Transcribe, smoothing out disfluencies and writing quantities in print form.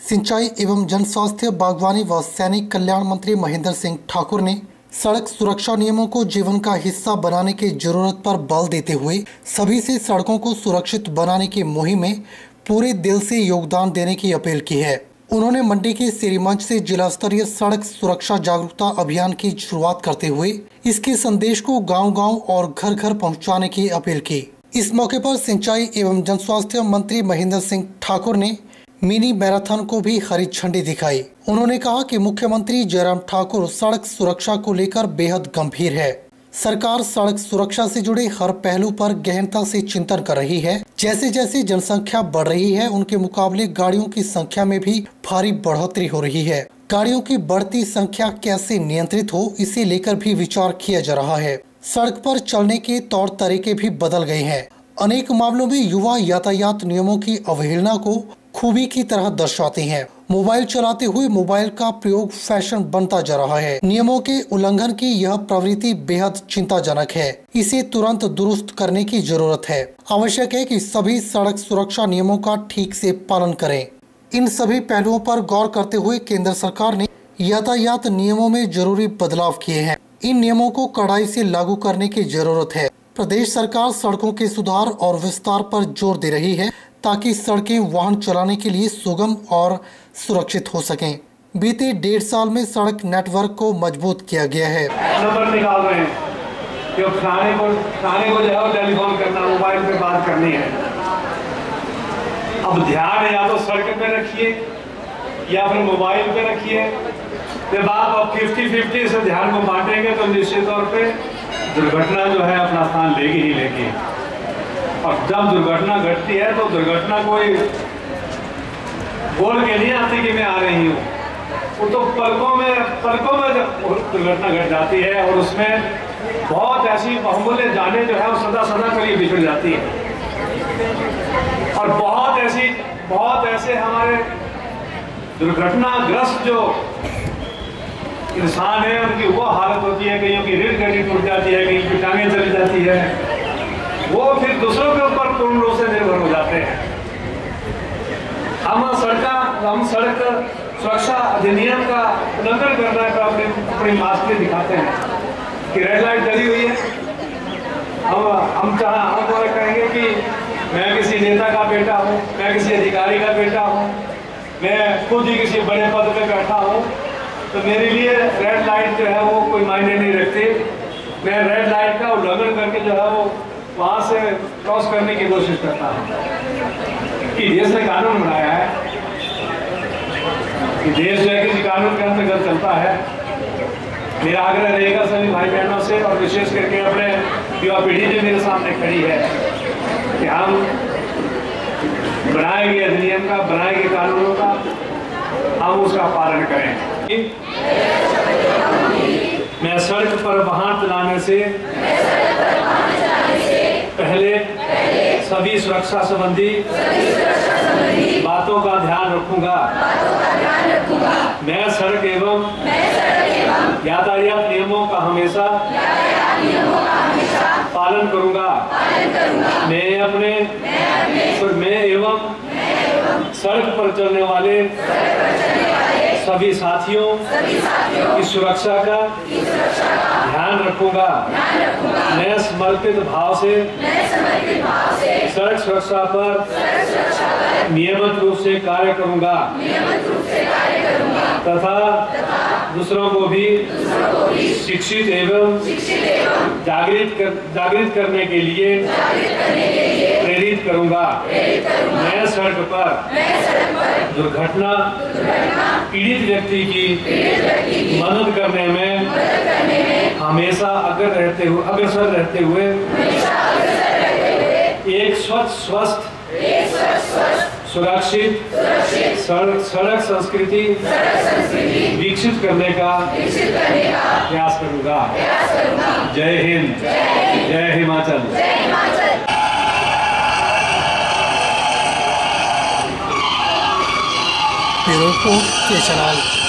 सिंचाई एवं जन स्वास्थ्य, बागवानी व सैनिक कल्याण मंत्री महेंद्र सिंह ठाकुर ने सड़क सुरक्षा नियमों को जीवन का हिस्सा बनाने की जरूरत पर बल देते हुए सभी से सड़कों को सुरक्षित बनाने की मुहिम में पूरे दिल से योगदान देने की अपील की है। उन्होंने मंडी के सिरी मंच से जिला स्तरीय सड़क सुरक्षा जागरूकता अभियान की शुरुआत करते हुए इसके संदेश को गांव-गांव और घर-घर पहुंचाने की अपील की। इस मौके पर सिंचाई एवं जन स्वास्थ्य मंत्री महेंद्र सिंह ठाकुर ने मिनी मैराथन को भी हरी झंडी दिखाई। उन्होंने कहा कि मुख्यमंत्री जयराम ठाकुर सड़क सुरक्षा को लेकर बेहद गंभीर है। सरकार सड़क सुरक्षा से जुड़े हर पहलू पर गहनता से चिंतन कर रही है। जैसे जैसे जनसंख्या बढ़ रही है, उनके मुकाबले गाड़ियों की संख्या में भी भारी बढ़ोतरी हो रही है। गाड़ियों की बढ़ती संख्या कैसे नियंत्रित हो, इसे लेकर भी विचार किया जा रहा है। सड़क पर चलने के तौर तरीके भी बदल गए हैं। अनेक मामलों में युवा यातायात नियमों की अवहेलना को खूबी की तरह दर्शाते हैं। मोबाइल चलाते हुए मोबाइल का प्रयोग फैशन बनता जा रहा है। नियमों के उल्लंघन की यह प्रवृत्ति बेहद चिंताजनक है। इसे तुरंत दुरुस्त करने की जरूरत है। आवश्यक है कि सभी सड़क सुरक्षा नियमों का ठीक से पालन करें। इन सभी पहलुओं पर गौर करते हुए केंद्र सरकार ने यातायात नियमों में जरूरी बदलाव किए हैं। इन नियमों को कड़ाई से लागू करने की जरूरत है। प्रदेश सरकार सड़कों के सुधार और विस्तार पर जोर दे रही है ताकि सड़कें वाहन चलाने के लिए सुगम और सुरक्षित हो सकें। बीते 1.5 साल में सड़क नेटवर्क को मजबूत किया गया है। नंबर निकाल रहे हैं कि थाने को जो है टेलीफोन करना, मोबाइल पे बात करनी है। अब ध्यान या तो सड़क पे रखिए या फिर मोबाइल पे रखिए। जब आप 50-50 से ध्यान को बांटेंगे तो निश्चित तौर पे दुर्घटना जो है अपना स्थान लेगी ही लेगी। और जब दुर्घटना घटती है तो दुर्घटना कोई बोल के नहीं आती कि मैं आ रही हूँ, वो तो पलकों में जब दुर्घटना घट जाती है और उसमें बहुत ऐसी बहुमूल्य जाने जो है वो सदा के लिए बिछड़ जाती है। और बहुत ऐसे हमारे दुर्घटनाग्रस्त जो इंसान है उनकी वो हालत होती है, कहीं की रीढ़ की हड्डी टूट जाती है, कहीं की टांगें चली जाती है, वो फिर दूसरों के ऊपर पूर्ण रूप से निर्भर हो जाते हैं। हम सड़क सुरक्षा अधिनियम का उल्लंघन करने का अपनी मास्टरी दिखाते हैं कि रेड लाइट जली हुई है। हम कहेंगे कि मैं किसी नेता का बेटा हूँ, मैं किसी अधिकारी का बेटा हूँ, मैं खुद ही किसी बड़े पद पे बैठा हूँ, तो मेरे लिए रेड लाइट जो है वो कोई मायने नहीं रखती। मैं रेड लाइट का उल्लंघन करके जो है वो वहाँ से क्रॉस करने की कोशिश करता हूँ। कि देश ने कानून बनाया है कि देश जो है किसी कानून के अंतर्गत चलता है। मेरा आग्रह रहेगा सभी भाई बहनों से और विशेष करके अपने युवा पीढ़ी जो मेरे सामने खड़ी है कि हम बनाए गए अधिनियम का, बनाए गए कानूनों का हम उसका पालन करें। मैं सड़क पर वाहन चलाने से पहले सभी सुरक्षा संबंधी बातों का ध्यान रखूंगा। मैं सड़क एवं यातायात नियमों का हमेशा पालन करूंगा। मैं एवं सड़क पर चलने वाले सभी साथियों की सुरक्षा का ध्यान रखूंगा। मैं समर्पित भाव से सड़क सुरक्षा पर नियमित रूप से कार्य करूंगा तथा दूसरों को भी शिक्षित एवं जागृत करने के लिए प्रेरित करूंगा। मैं सड़क पर दुर्घटना पीड़ित व्यक्ति की मदद करने में हमेशा अग्रसर रहते हुए एक स्वच्छ, स्वस्थ, सुरक्षित सड़क संस्कृति विकसित करने का प्रयास करूंगा। जय हिंद, जय हिमाचल। ब्यूरो रिपोर्ट के चैनल।